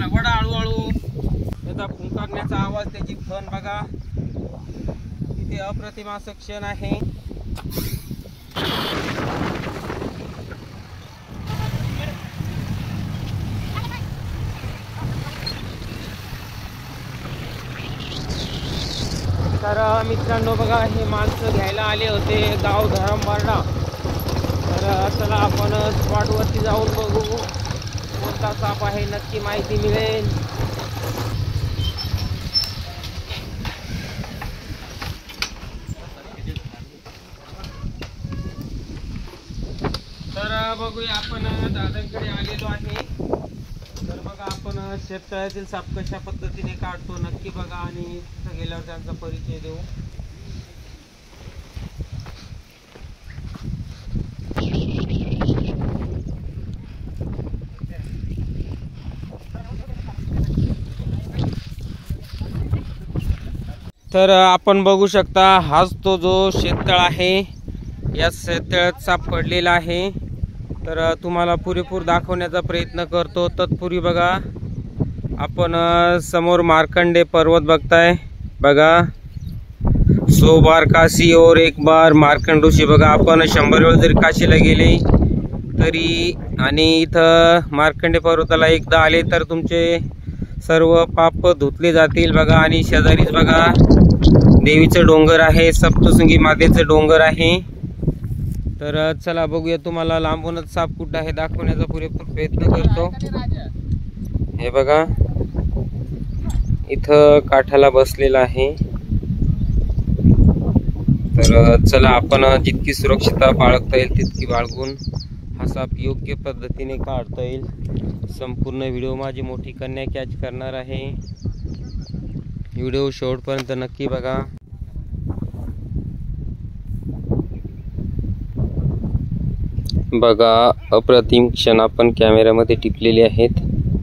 वडा हळूहळू त्याचा फुंकारण्याचा आवाज, त्याची फन बघा, इथे अप्रतिम असं क्षण आहे. तर मित्रांनो बघा, हे माणसं घ्यायला आले होते गाव धरमबारडा. तर चला आपण स्पॉटवरती जाऊन बघू कोणता साप आहे, नक्की माहिती मिळेल. तर बघूया, आपण दादांकडे आलेलो आहे. तर बघा, आपण शेततळ्यातील साप कशा पद्धतीने काढतो नक्की बघा, आणि तिथं गेल्यावर त्यांचा परिचय देऊ. तर आपण बघू शकता, हाच तो जो शेततळ आहे. या शेततळ्यात साप पडलेला आहे. तर तुम्हाला पुरेपूर दाखवण्याचा प्रयत्न करतो. तत्पूर्वी बघा, आपण समोर मार्कंडे पर्वत बघताय बघा. 100 बार काशी और एक बार मार्कंड ऋषी. बघा, आपण 100 वेळ जरी काशीला गेले तरी आणि इथं मार्कंडे पर्वताला एकदा आले तर तुमचे सर्व पाप धुतले जातील बघा. आणि शेजारीच बघा देवीचं डोंगर आहे, सप्तशृंगी मातेचं डोंगर आहे. तर चला बघूया, तुम्हाला लांबूनच साप कुठं आहे दाखवण्याचा पुरेपूर प्रयत्न करतो. हे बघा, इथं काठाला बसलेला आहे. तर चला, आपण जितकी सुरक्षितता बाळगता येईल तितकी बाळगून हा साप योग्य पद्धतीने काढता येईल. संपूर्ण व्हिडिओ माझी मोठी कन्या कॅच करणार आहे. व्हिडिओ शेवटपर्यंत नक्की बघा. बघा, अप्रतिम क्षण आपण कॅमेऱ्यामध्ये टिपलेले आहेत.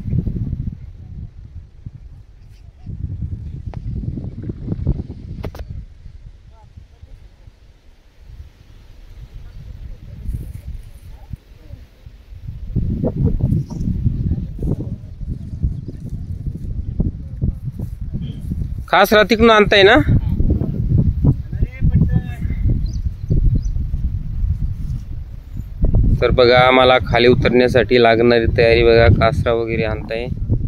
खास रात्रीतून आणताय ना? तर बघा, आम्हाला खाली उतरण्यासाठी लागणारी तयारी बघा, कासरा वगैरे आणताय.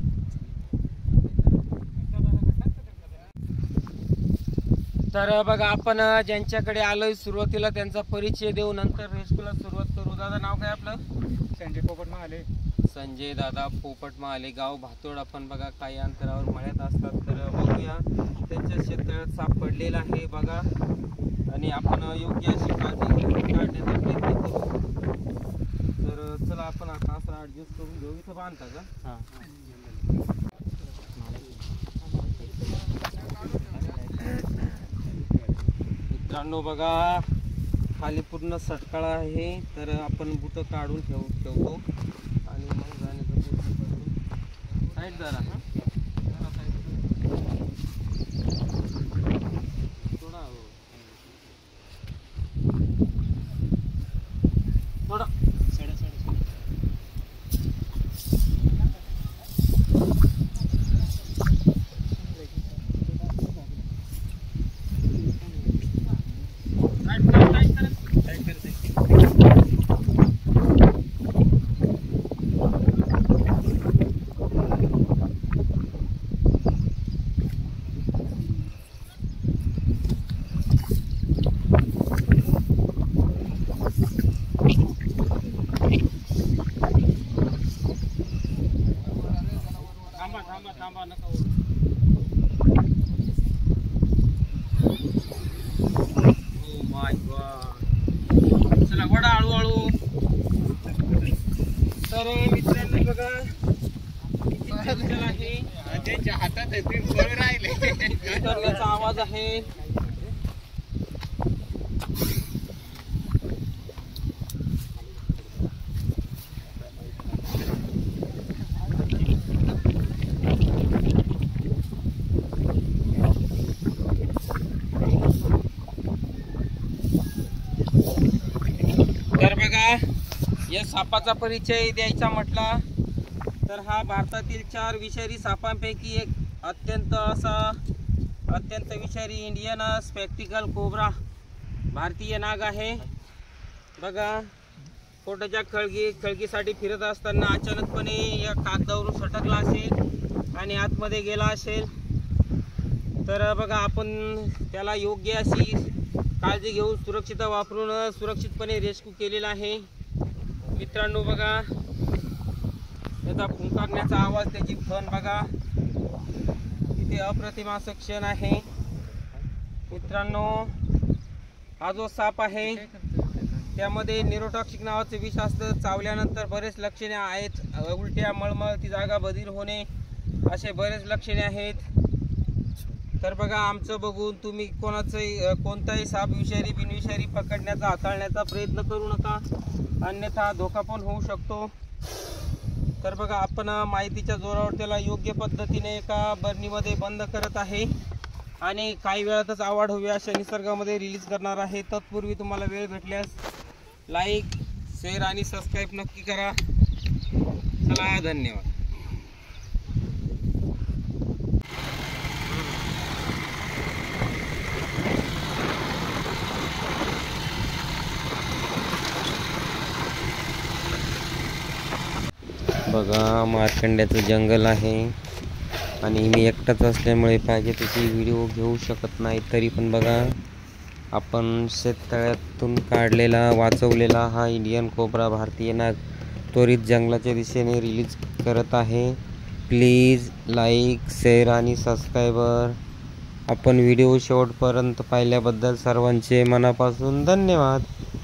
तर बघा, आपण ज्यांच्याकडे आलोय सुरुवातीला त्यांचा परिचय देऊ, नंतर रेस्क्यूला सुरुवात करू. दादा, नाव काय आपलं? संजय पोपट महाले. संजय दादा पोपट महाले, गाव भातोड. आपण बघा काही अंतरावर मळ्यात असतात. तर बघूया, त्यांच्या शेततळ्यात साप पडलेला आहे बघा, आणि आपण योग्य अशी काळजी काढण्याचा प्रयत्न करू. तर चला, आपण आता असं ऍडजस्ट करून घेऊ. इथं बांधता का? मित्रांनो बघा, खाली पूर्ण सटकाळा आहे. तर आपण बुट काढून ठेवतो आणि मग जाण्याचा प्रयत्न करतो. साईड जरा थोडा थोडा थांबा नका. Oh my God. चला, वडा हळूहळू. तर मित्रांनो बघा, आहे त्यांच्या हातात राहिले आवाज आहे. तर बघा, या सापाचा परिचय द्यायचा म्हटला तर हा भारतातील 4 विषारी सापांपैकी एक अत्यंत विषारी इंडियन स्पेक्टिकल कोब्रा भारतीय नाग आहे। बघा, पोटाच्या खळगीसाठी फिरत असताना अचानकपणे या कागदावरून सटकला असेल आणि आतमध्ये गेला असेल। तर बघा, आपण त्याला योग्य अशी काळजी घेऊन सुरक्षितता वापरून सुरक्षितपणे रेस्क्यू केलेला आहे। मित्रांनो बघा, त्याचा फुंकारण्याचा आवाज, त्याची फण बघा, किती अप्रतिम असं क्षण आहे। मित्रांनो, हा जो साप आहे त्यामध्ये न्यूरोटॉक्सिक नावाचं विष असतं। चावल्यानंतर बरेच लक्षणे आहेत, उलट्या, मळमळ, ती जागा बधीर होणे, असे बरेच लक्षणे आहेत। तर बघा, आमचं बघून तुम्ही कोणताही साप विषारी बिनविषारी पकडण्याचा हाताळण्याचा प्रयत्न करू नका, अन्यथा धोका पण होऊ शकतो। तर बघा, आपण माहितीच्या जोरावर त्याला योग्य पद्धतीने एका बरणीमध्ये बंद करत आहे आणि काही वेळातच आवाढ होऊया अशा निसर्गामध्ये रिलीज करणार आहे। तत्पूर्वी तुम्हाला वेळ भेटल्यास लाईक, शेअर आणि सबस्क्राईब नक्की करा। चला, धन्यवाद। बघा, मार्कंड्याचं जंगल आहे आणि मी एकटाच असल्यामुळे पाहिजे तशी व्हिडिओ घेऊ शकत नाही। तरी पण बघा, आपण शेततळ्यातून काढलेला, वाचवलेला हा इंडियन कोब्रा भारतीय नाग त्वरित जंगलाच्या दिशेने रिलीज करत आहे। प्लीज लाईक, शेअर आणि सबस्क्रायबर। आपण व्हिडिओ शेवटपर्यंत पाहिल्याबद्दल सर्वांचे मनापासून धन्यवाद।